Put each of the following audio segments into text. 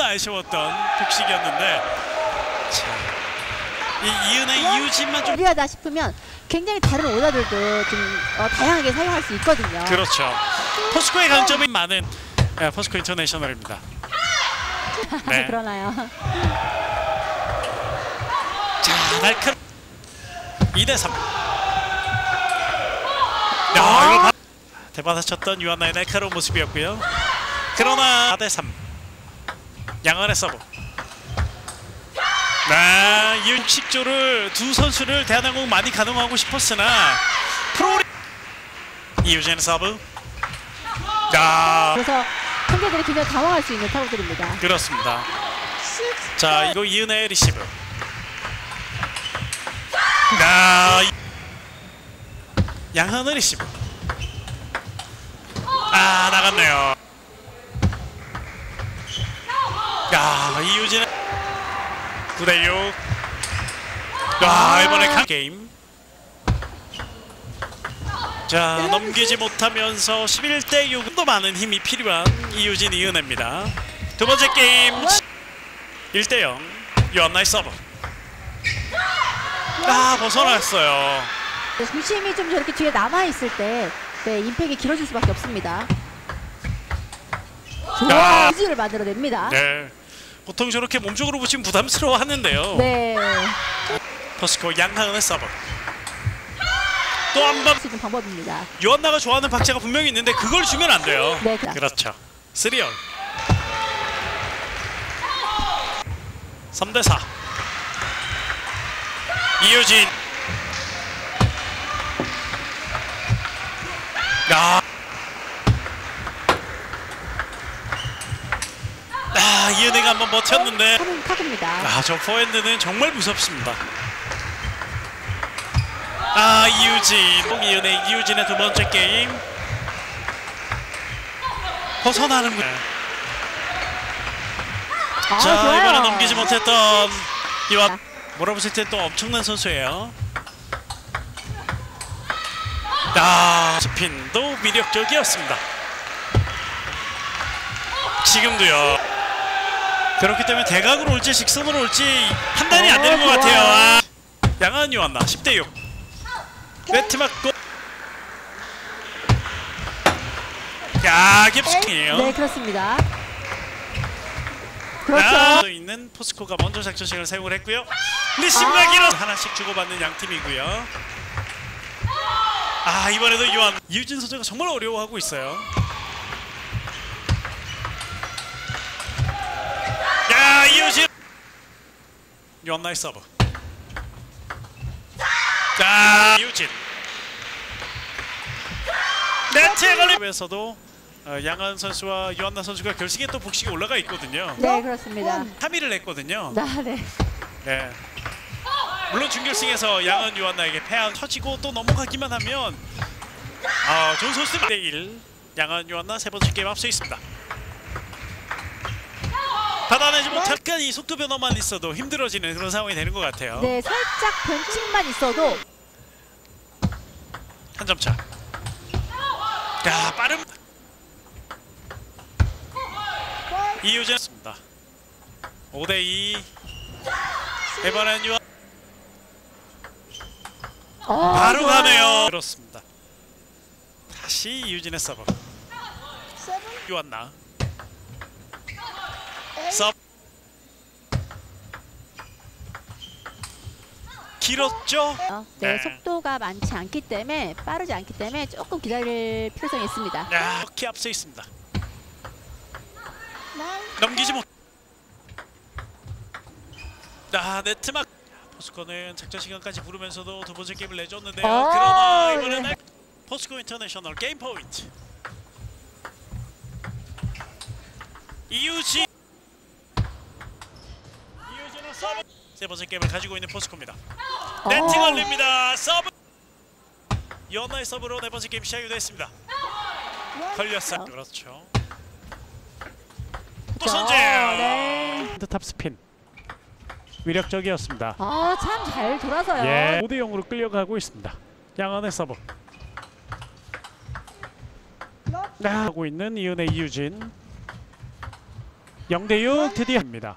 아쉬웠던 복식이었는데, 자, 이 이은혜, 이유진만 좀 필요하다 싶으면 굉장히 다른 오더들도 좀 다양하게 사용할 수 있거든요. 그렇죠. 포스코의 강점이 많은 포스코 인터내셔널입니다. 네. 그러나요? 자, 날카로 2대3. 이걸 대받아쳤던 유한나의 날카로운 모습이었고요. 그러나 4대3. 양한의 서브. 이 60조를 두 선수를 대한항공 많이 가동하고 싶었으나 프로 이유진 서브. 그래서 상대들이 굉장히 당황할 수 있는 타구들입니다. 그렇습니다. 자, 이거 이은혜의 리시브. 양한의 리시브. 나갔네요. 이유진의 9대6. 이번에 강 게임. 자, 넘기지 못하면서 11대6. 또 많은 힘이 필요한 이유진, 이은혜입니다. 두 번째 게임 1대0. 유한나의 서브. 벗어났어요. 중심이 좀 저렇게 뒤에 남아 있을 때 임팩이 길어질 수밖에 없습니다. 좋은 유지를 만들어냅니다. 네. 보통 저렇게 몸쪽으로 붙이면 부담스러워 하는데요. 네. 포스코 양하은의 서브. 또 한 번 방법입니다. 유한나가 좋아하는 박자가 분명히 있는데 그걸 주면 안 돼요. 네, 그렇죠. 3열. 3대4. 이유진. 이은혜가 한번 버텼는데 타구입니다. 저 포핸드는 정말 무섭습니다. 이유진. 이은혜, 이유진의 두 번째 게임. 벗어나는군요. 자, 좋아요. 이번에 넘기지 못했던 이완. 몰아붙일 때 또 엄청난 선수예요. 스핀도 위력적이었습니다. 지금도요. 그렇기 때문에 대각으로 올지 직선으로 올지 판단이 안 되는 것 같아요. 양한 유한나 10대6. 네트 맞고. 깁스킹이에요. 네, 그렇습니다. 그렇죠. 있는 포스코가 먼저 작전 시간을 사용을 했고요. 리시브가 길어 하나씩 주고받는 양 팀이고요. 이번에도 이유진 선수가 정말 어려워하고 있어요. 이유진. 유한나의 서브. 이유진. 네트에 걸리면서도 양한 선수와 유한나 선수가 결승에 또 복식이 올라가 있거든요. 네, 그렇습니다. 3위를 냈거든요. 네. 네. 물론 준결승에서 양한 유한나에게 패한 터지고 또 넘어가기만 하면 좋은 선수 1대1. 양한 유한나 세 번째 게임 앞서 있습니다. 받아내지 못할 약간 이 속도 변화만 있어도 힘들어지는 그런 상황이 되는 것 같아요. 네, 살짝 변칙만 있어도 한 점 차. 빠름. 이유진입니다. 5대2. 이번엔 유한. 바로 가네요. 그렇습니다. 다시 이유진의 서브. 유한나. 서브. 길었죠? 네, 속도가 많지 않기 때문에 빠르지 않기 때문에 조금 기다릴 필요성이 있습니다. 이렇게 앞서 있습니다. 넘기지 못. 네트막. 포스코는 작전 시간까지 부르면서도 두 번째 게임을 내줬는데요. 그러나 이번에는 포스코 인터내셔널 게임 포인트. 이유진의 서브. 세 번째 게임을 가지고 있는 포스코입니다. 네트 걸립니다. 서브. 유한나의 서브로 네 번째 게임 시작이 됐습니다. 걸렸어요. 그렇죠. 또 선제. 네. 탑 스핀. 위력적이었습니다. 참 잘 돌아서요. 5대0으로 끌려가고 있습니다. 양한의 서브. 하고 있는 이은혜, 이유진. 0대6 드디어 합니다.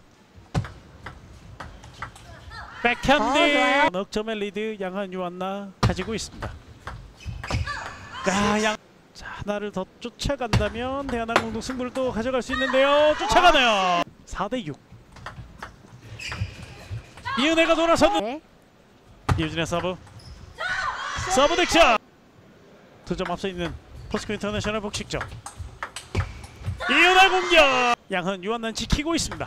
백핸드 넉점의 리드 양한 유한나 가지고 있습니다. 자, 하나를 더 쫓아간다면 대한항공도 승부를 또 가져갈 수 있는데요. 쫓아가네요. 4대6. 이은혜가 돌아섰는 네. 이유진의 서브 득점. 2점 앞서 있는 포스코 인터내셔널 복식점. 이은혜 공격. 양한 유한나 지키고 있습니다.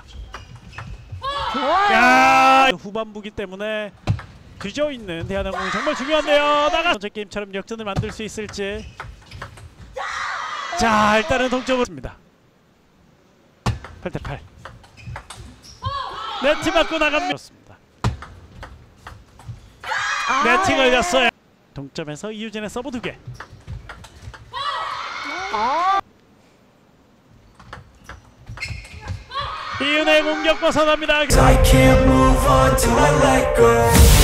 야, 후반부기 때문에 그저 있는 대한항공이 정말 중요한데요. 나가 번째 게임처럼 역전을 만들 수 있을지. 자, 일단은 동점을 습니다. 8대8. 네트 맞고 나갑니다. 네트 걸렸어요. 동점에서 이유진의 서브 2개. 이은혜 공격 벗어납니다. I can't move on till I let go.